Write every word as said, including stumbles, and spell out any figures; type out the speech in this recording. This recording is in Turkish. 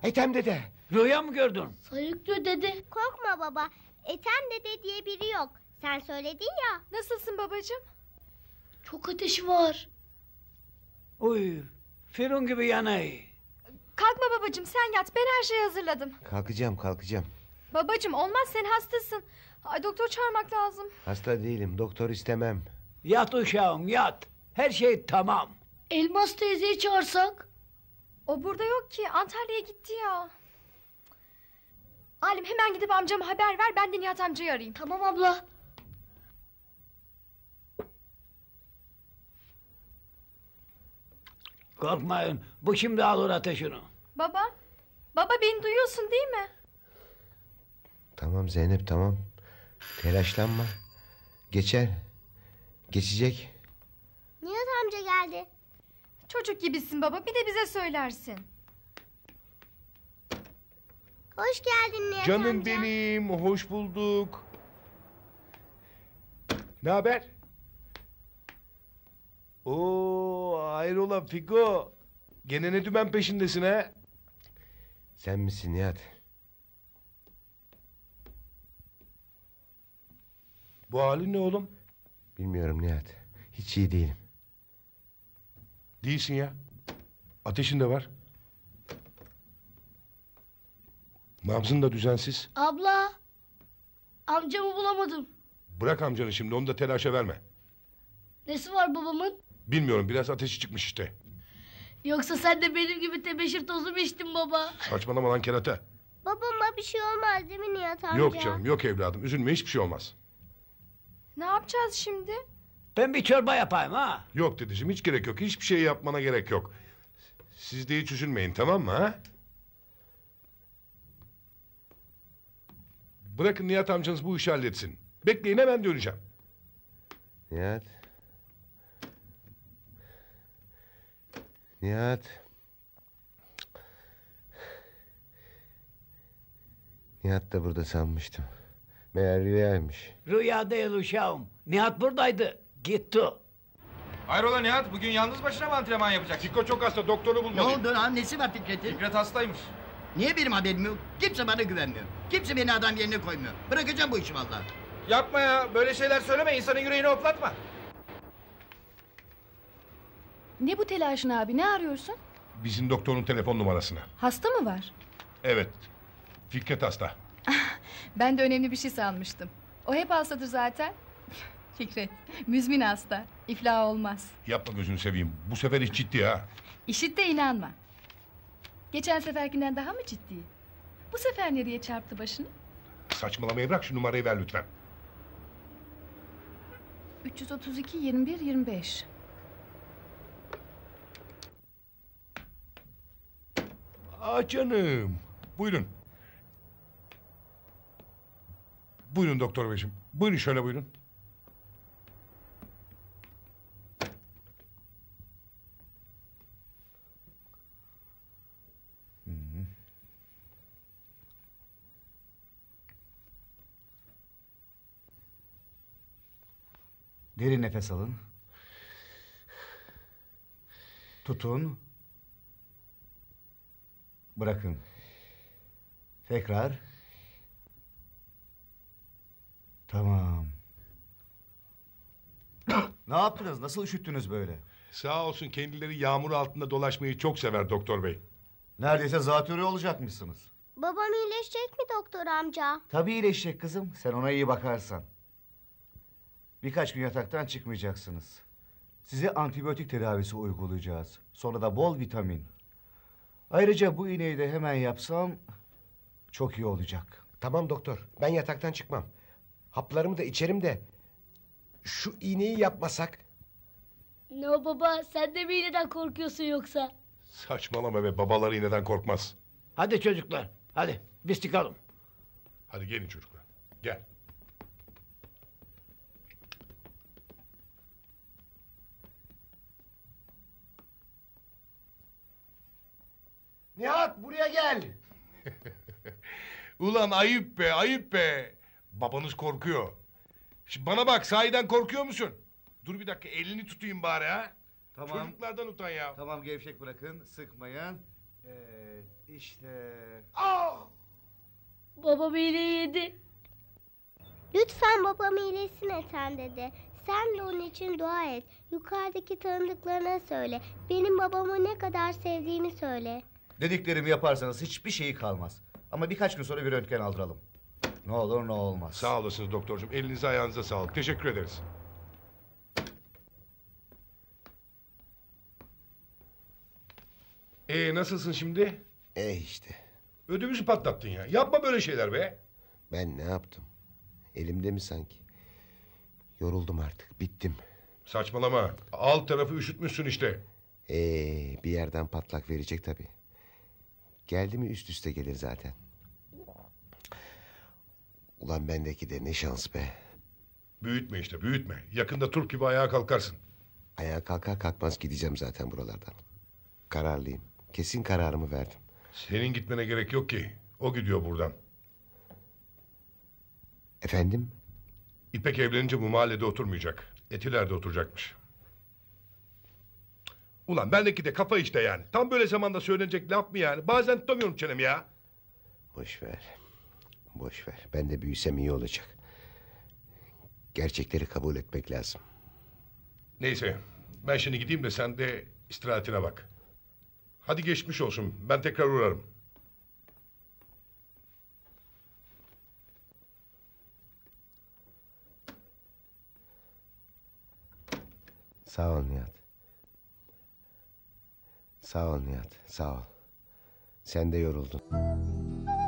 Ethem dede. Rüya mı gördün? Sayıklıyor dede. Korkma baba. Ethem dede diye biri yok. Sen söyledin ya. Nasılsın babacığım? Çok ateşi var. Uy, Firun gibi yanay. Kalkma babacığım, sen yat, ben her şeyi hazırladım. Kalkacağım kalkacağım. Babacığım olmaz, sen hastasın. Ay, doktor çağırmak lazım. Hasta değilim, doktor istemem. Yat uşağım yat. Her şey tamam. Elmas teyzeyi çağırsak? O burada yok ki, Antalya'ya gitti ya. Halim, hemen gidip amcama haber ver, ben de Nihat amcayı arayayım. Tamam abla. Korkmayın, bu şimdi alır ateşini. Baba, baba beni duyuyorsun değil mi? Tamam Zeynep tamam. Telaşlanma. Geçer. Geçecek. Nihat amca geldi. Çocuk gibisin baba, bir de bize söylersin. Hoş geldin Nihat Canım amca. benim, hoş bulduk. Ne haber? Oo, hayrola Fiko. Gene ne dümen peşindesin ha? Sen misin Nihat? Bu halin ne oğlum? Bilmiyorum Nihat. Hiç iyi değilim. Değilsin ya. Ateşin de var. Nabzın da düzensiz. Abla, amcamı bulamadım. Bırak amcanı şimdi, onu da telaşa verme. Nesi var babamın? Bilmiyorum, biraz ateşi çıkmış işte. Yoksa sen de benim gibi tebeşir tozu mu içtin baba? Saçmalama lan kerata. Babama bir şey olmaz değil mi Nihat amca? Yok canım, yok evladım, üzülme, hiçbir şey olmaz. Ne yapacağız şimdi? Ben bir çorba yapayım ha. Yok dedeciğim, hiç gerek yok, hiçbir şey yapmana gerek yok. Siz de hiç üzülmeyin, tamam mı ha? Bırakın Nihat amcanız bu işi halletsin. Bekleyin, hemen döneceğim. Nihat. Nihat. Nihat da burada sanmıştım. Meğer rüyaymış. Rüya değil uşağım. Nihat buradaydı. Gitti. Hayrola Nihat, bugün yalnız başına mı antrenman yapacak? Fiko çok hasta, doktoru Ne bulmalıyım. oldu lan? Nesi var Fikret'in? Fikret hastaymış. Niye benim haberim yok? Kimse bana güvenmiyor. Kimse beni adam yerine koymuyor. Bırakacağım bu işi vallahi. Yapma ya, böyle şeyler söyleme, insanın yüreğini hoplatma. Ne bu telaşın abi, ne arıyorsun? Bizim doktorun telefon numarasını. Hasta mı var? Evet, Fikret hasta. Ben de önemli bir şey sanmıştım. O hep hastadır zaten. Fikret, müzmin hasta. İflah olmaz. Yapma gözünü seveyim, bu sefer iş ciddi ha. İşit de inanma. Geçen seferkinden daha mı ciddi? Bu sefer nereye çarptı başını? Saçmalamayı bırak, şu numarayı ver lütfen. üç yüz otuz iki yirmi bir yirmi beş. Aa canım, buyurun. Buyurun doktor beyciğim, buyurun şöyle buyurun. Derin nefes alın. Tutun. Bırakın. Tekrar. Tamam. Ne yaptınız? Nasıl üşüttünüz böyle? Sağ olsun, kendileri yağmur altında dolaşmayı çok sever doktor bey. Neredeyse zatürre olacakmışsınız. Babam iyileşecek mi doktor amca? Tabii iyileşecek kızım. Sen ona iyi bakarsan. Birkaç gün yataktan çıkmayacaksınız. Size antibiyotik tedavisi uygulayacağız. Sonra da bol vitamin. Ayrıca bu iğneyi de hemen yapsam çok iyi olacak. Tamam doktor, ben yataktan çıkmam. Haplarımı da içerim de şu iğneyi yapmasak. Ne o baba, sen de mi iğneden korkuyorsun yoksa? Saçmalama be, babaları iğneden korkmaz. Hadi çocuklar, hadi biz çıkalım. Hadi gelin çocuklar, gel. Nihat buraya gel. Ulan ayıp be, ayıp be. Babanız korkuyor. Şimdi bana bak, sahiden korkuyor musun? Dur bir dakika, elini tutayım bari ha. Tamam. Çocuklardan utan ya. Tamam, gevşek bırakın, sıkmayın. Evet, işte... Ah! Babam iğneyi yedi. Lütfen babam iyileşsin Ethem dede. Sen de onun için dua et. Yukarıdaki tanıdıklarına söyle. Benim babamı ne kadar sevdiğimi söyle. Dediklerimi yaparsanız hiçbir şeyi kalmaz. Ama birkaç gün sonra bir röntgen aldıralım. Ne olur ne olmaz. Sağ olasınız doktorcuğum. Elinize ayağınıza sağlık. Teşekkür ederiz. Ee nasılsın şimdi? E işte. Ödümüzü patlattın ya. Yapma böyle şeyler be. Ben ne yaptım? Elimde mi sanki? Yoruldum artık. Bittim. Saçmalama. Alt tarafı üşütmüşsün işte. Ee, bir yerden patlak verecek tabii. Geldi mi üst üste gelir zaten. Ulan bendeki de ne şans be. Büyütme işte büyütme. Yakında turp gibi ayağa kalkarsın. Ayağa kalkar kalkmaz gideceğim zaten buralardan. Kararlıyım. Kesin kararımı verdim. Senin gitmene gerek yok ki. O gidiyor buradan. Efendim? İpek evlenince bu mahallede oturmayacak. Etiler'de oturacakmış. Ulan bendeki de kafa işte yani. Tam böyle zamanda söylenecek laf mı yani? Bazen tutamıyorum çenemi ya. Boş ver. Boş ver. Ben de büyüsem iyi olacak. Gerçekleri kabul etmek lazım. Neyse. Ben şimdi gideyim de sen de istirahatine bak. Hadi geçmiş olsun. Ben tekrar uğrarım. Sağ ol Nihat. Sağ ol Nihat. Sağ ol. Sen de yoruldun.